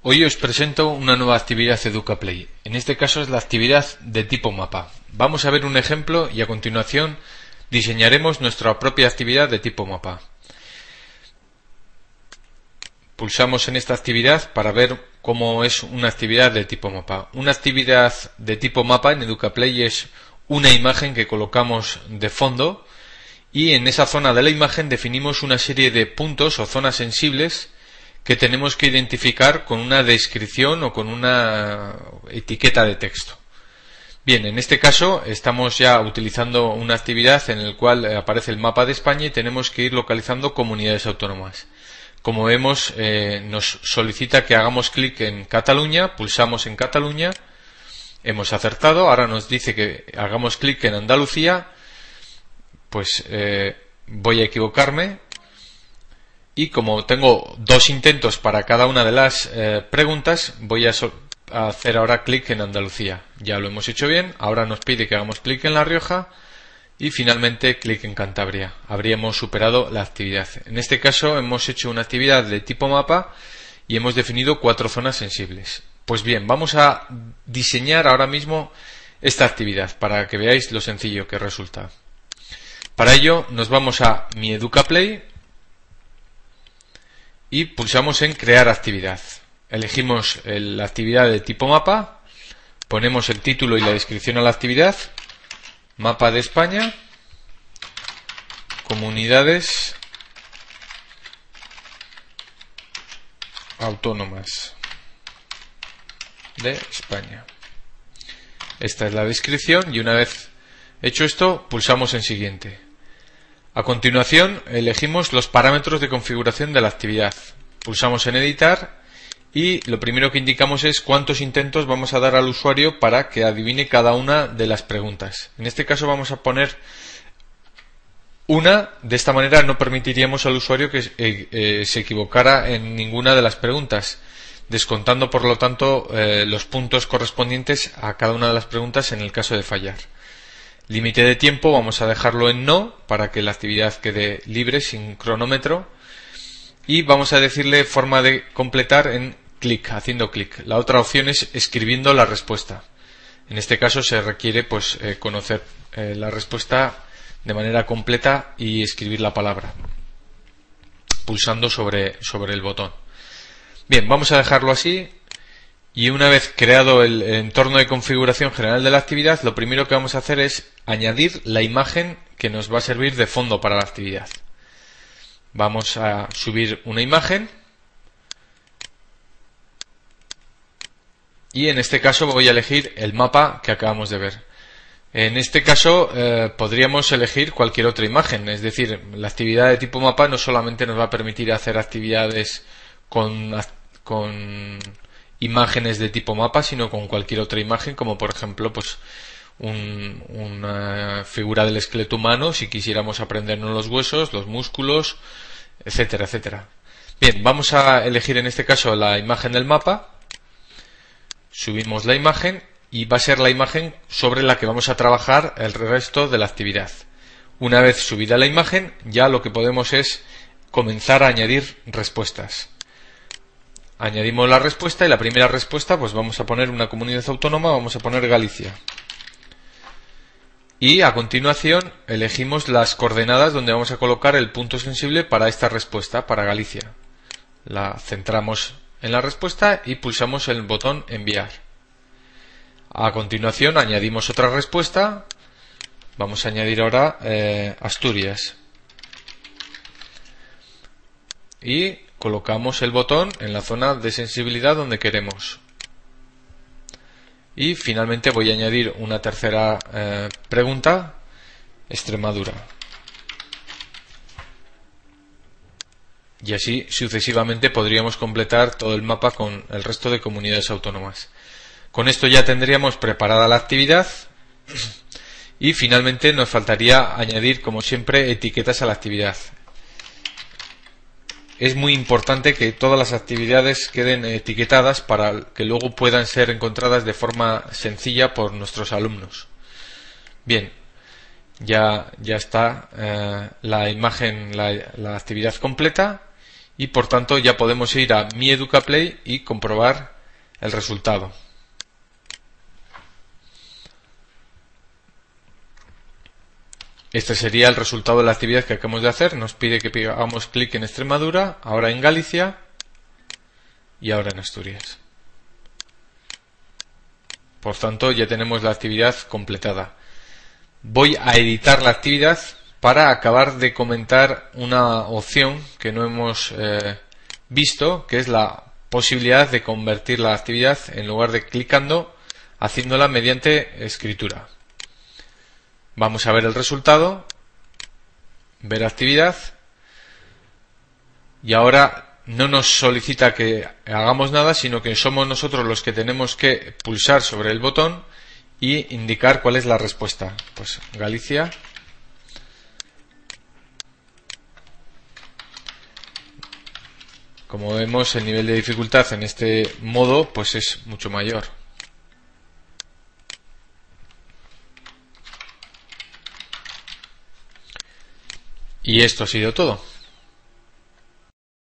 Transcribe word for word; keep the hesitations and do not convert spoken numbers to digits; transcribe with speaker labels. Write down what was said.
Speaker 1: Hoy os presento una nueva actividad EducaPlay. En este caso es la actividad de tipo mapa. Vamos a ver un ejemplo y a continuación diseñaremos nuestra propia actividad de tipo mapa. Pulsamos en esta actividad para ver cómo es una actividad de tipo mapa. Una actividad de tipo mapa en EducaPlay es una imagen que colocamos de fondo y en esa zona de la imagen definimos una serie de puntos o zonas sensibles que tenemos que identificar con una descripción o con una etiqueta de texto. Bien, en este caso estamos ya utilizando una actividad en la cual aparece el mapa de España y tenemos que ir localizando comunidades autónomas. Como vemos, eh, nos solicita que hagamos clic en Cataluña, pulsamos en Cataluña, hemos acertado, ahora nos dice que hagamos clic en Andalucía, pues eh, voy a equivocarme. Y como tengo dos intentos para cada una de las eh, preguntas, voy a, so a hacer ahora clic en Andalucía. Ya lo hemos hecho bien, ahora nos pide que hagamos clic en La Rioja y finalmente clic en Cantabria. Habríamos superado la actividad. En este caso hemos hecho una actividad de tipo mapa y hemos definido cuatro zonas sensibles. Pues bien, vamos a diseñar ahora mismo esta actividad para que veáis lo sencillo que resulta. Para ello nos vamos a Mi EducaPlay y pulsamos en crear actividad. Elegimos la actividad de tipo mapa, ponemos el título y la descripción a la actividad, mapa de España, comunidades autónomas de España. Esta es la descripción y una vez hecho esto pulsamos en siguiente. A continuación elegimos los parámetros de configuración de la actividad. Pulsamos en editar y lo primero que indicamos es cuántos intentos vamos a dar al usuario para que adivine cada una de las preguntas. En este caso vamos a poner una, de esta manera no permitiríamos al usuario que eh, eh, se equivocara en ninguna de las preguntas, descontando por lo tanto eh, los puntos correspondientes a cada una de las preguntas en el caso de fallar. Límite de tiempo vamos a dejarlo en no para que la actividad quede libre sin cronómetro y vamos a decirle forma de completar en clic, haciendo clic. La otra opción es escribiendo la respuesta. En este caso se requiere pues eh, conocer eh, la respuesta de manera completa y escribir la palabra pulsando sobre, sobre el botón. Bien, vamos a dejarlo así. Y una vez creado el entorno de configuración general de la actividad, lo primero que vamos a hacer es añadir la imagen que nos va a servir de fondo para la actividad. Vamos a subir una imagen y en este caso voy a elegir el mapa que acabamos de ver. En este caso eh, podríamos elegir cualquier otra imagen, es decir, la actividad de tipo mapa no solamente nos va a permitir hacer actividades con, con imágenes de tipo mapa, sino con cualquier otra imagen, como por ejemplo pues un, una figura del esqueleto humano, si quisiéramos aprendernos los huesos, los músculos, etcétera, etcétera. Bien, vamos a elegir en este caso la imagen del mapa, subimos la imagen y va a ser la imagen sobre la que vamos a trabajar el resto de la actividad. Una vez subida la imagen, ya lo que podemos es comenzar a añadir respuestas. Añadimos la respuesta y la primera respuesta pues vamos a poner una comunidad autónoma, vamos a poner Galicia. Y a continuación elegimos las coordenadas donde vamos a colocar el punto sensible para esta respuesta, para Galicia. La centramos en la respuesta y pulsamos el botón enviar. A continuación añadimos otra respuesta, vamos a añadir ahora eh, Asturias. Y colocamos el botón en la zona de sensibilidad donde queremos. Y finalmente voy a añadir una tercera eh, pregunta, Extremadura. Y así sucesivamente podríamos completar todo el mapa con el resto de comunidades autónomas. Con esto ya tendríamos preparada la actividad y finalmente nos faltaría añadir, como siempre, etiquetas a la actividad. Es muy importante que todas las actividades queden etiquetadas para que luego puedan ser encontradas de forma sencilla por nuestros alumnos. Bien, ya, ya está eh, la imagen, la, la actividad completa y por tanto ya podemos ir a Mi Educaplay y comprobar el resultado. Este sería el resultado de la actividad que acabamos de hacer. Nos pide que hagamos clic en Extremadura, ahora en Galicia y ahora en Asturias. Por tanto, ya tenemos la actividad completada. Voy a editar la actividad para acabar de comentar una opción que no hemos eh, visto, que es la posibilidad de convertir la actividad, en lugar de clicando, haciéndola mediante escritura. Vamos a ver el resultado, ver actividad, y ahora no nos solicita que hagamos nada, sino que somos nosotros los que tenemos que pulsar sobre el botón y indicar cuál es la respuesta. Pues Galicia. Como vemos, el nivel de dificultad en este modo pues es mucho mayor. Y esto ha sido todo.